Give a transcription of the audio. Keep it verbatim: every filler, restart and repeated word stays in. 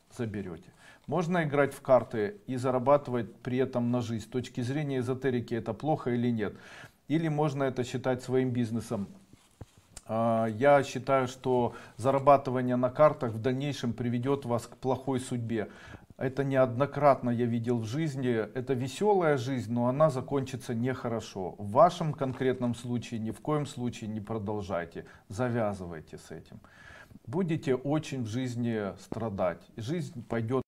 заберете. Можно играть в карты и зарабатывать при этом на жизнь. С точки зрения эзотерики это плохо или нет? Или можно это считать своим бизнесом? Я считаю, что зарабатывание на картах в дальнейшем приведет вас к плохой судьбе. Это неоднократно я видел в жизни. Это веселая жизнь, но она закончится нехорошо. В вашем конкретном случае ни в коем случае не продолжайте. Завязывайте с этим. Будете очень в жизни страдать. Жизнь пойдет